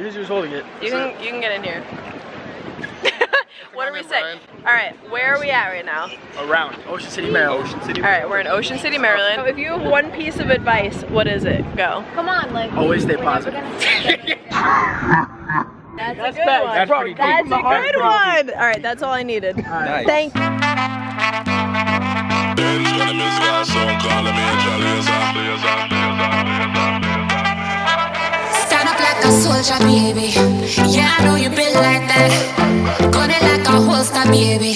Here's who's holding it. You can get in here. What do we say? Alright, where are we at right now? Around Ocean City, Maryland. Alright, we're in Ocean City, Maryland. So if you have one piece of advice, what is it? Go. Come on, like. Always stay positive. That's a good one. That's pretty deep. That's a good one! Alright, that's all I needed. Nice. Thank you. Stand up like a soldier, baby. Yeah, I know you built like that. Gun it like a holster, baby.